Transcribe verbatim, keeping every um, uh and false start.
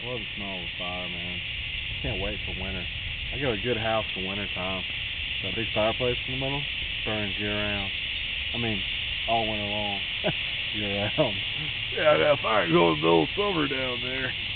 Love the smell of the fire, man. Can't wait for winter. I got a good house for winter time. That big fireplace in the middle burns year round. I mean, all winter long. year round. Yeah, that fire goes the whole summer down there.